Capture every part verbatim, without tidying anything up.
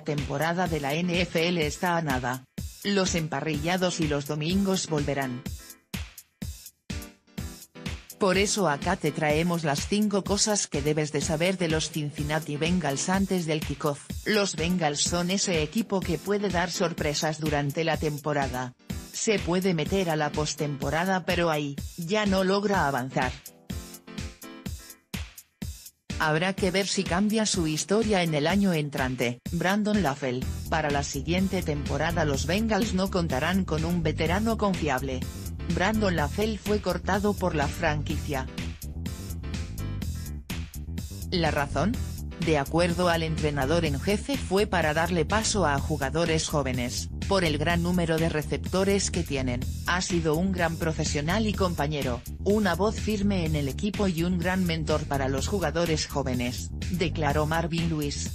postemporada de la N F L está a nada. Los emparrillados y los domingos volverán. Por eso acá te traemos las cinco cosas que debes de saber de los Cincinnati Bengals antes del kickoff. Los Bengals son ese equipo que puede dar sorpresas durante la temporada. Se puede meter a la postemporada pero ahí, ya no logra avanzar. Habrá que ver si cambia su historia en el año entrante. Brandon LaFell, para la siguiente temporada los Bengals no contarán con un veterano confiable. Brandon LaFell fue cortado por la franquicia. ¿La razón? De acuerdo al entrenador en jefe fue para darle paso a jugadores jóvenes, por el gran número de receptores que tienen. Ha sido un gran profesional y compañero, una voz firme en el equipo y un gran mentor para los jugadores jóvenes, declaró Marvin Lewis.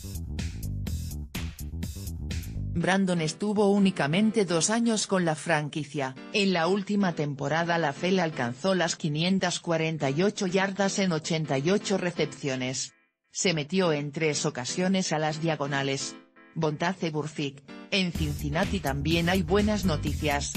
Brandon estuvo únicamente dos años con la franquicia. En la última temporada LaFell alcanzó las quinientas cuarenta y ocho yardas en ochenta y ocho recepciones. Se metió en tres ocasiones a las diagonales. Vontaze Burfict, en Cincinnati también hay buenas noticias.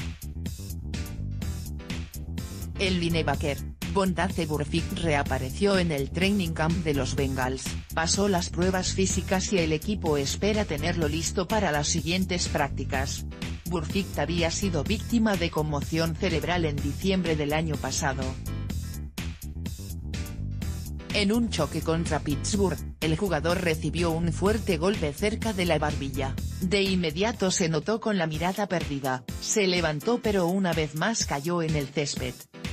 El linebacker, Vontaze Burfict reapareció en el training camp de los Bengals, pasó las pruebas físicas y el equipo espera tenerlo listo para las siguientes prácticas. Burfict había sido víctima de conmoción cerebral en diciembre del año pasado. En un choque contra Pittsburgh, el jugador recibió un fuerte golpe cerca de la barbilla, de inmediato se notó con la mirada perdida, se levantó pero una vez más cayó en el césped.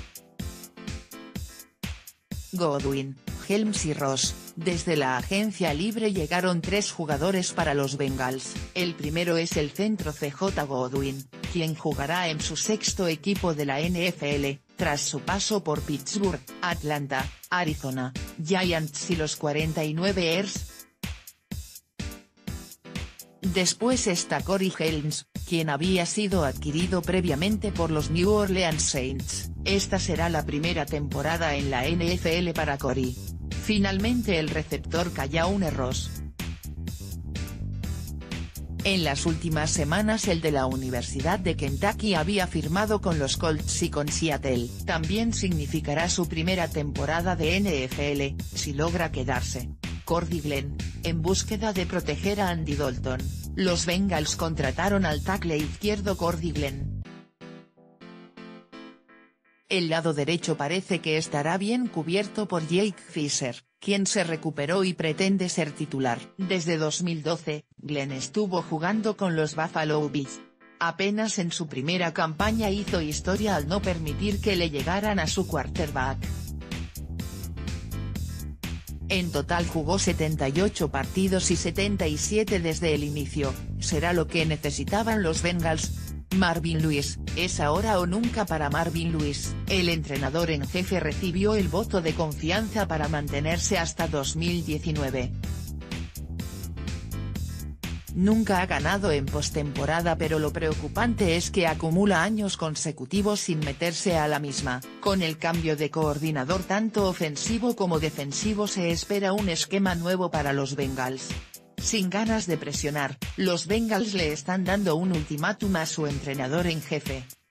Godwin, Helms y Ross, desde la agencia libre llegaron tres jugadores para los Bengals, el primero es el centro C J Godwin, quien jugará en su sexto equipo de la N F L, tras su paso por Pittsburgh, Atlanta, Arizona, Giants y los cuarenta y nueve ers. Después está Corey Helms, quien había sido adquirido previamente por los New Orleans Saints, esta será la primera temporada en la N F L para Corey. Finalmente el receptor Callawne Ross. En las últimas semanas el de la Universidad de Kentucky había firmado con los Colts y con Seattle. También significará su primera temporada de N F L, si logra quedarse. Cordy Glenn, en búsqueda de proteger a Andy Dalton, los Bengals contrataron al tackle izquierdo Cordy Glenn. El lado derecho parece que estará bien cubierto por Jake Fisher, quien se recuperó y pretende ser titular. Desde dos mil doce, Glenn estuvo jugando con los Buffalo Bills. Apenas en su primera campaña hizo historia al no permitir que le llegaran a su quarterback. En total jugó setenta y ocho partidos y setenta y siete desde el inicio, será lo que necesitaban los Bengals. Marvin Lewis, es ahora o nunca para Marvin Lewis, el entrenador en jefe recibió el voto de confianza para mantenerse hasta dos mil diecinueve. Nunca ha ganado en postemporada pero lo preocupante es que acumula años consecutivos sin meterse a la misma. Con el cambio de coordinador tanto ofensivo como defensivo se espera un esquema nuevo para los Bengals. Sin ganas de presionar, los Bengals le están dando un ultimátum a su entrenador en jefe.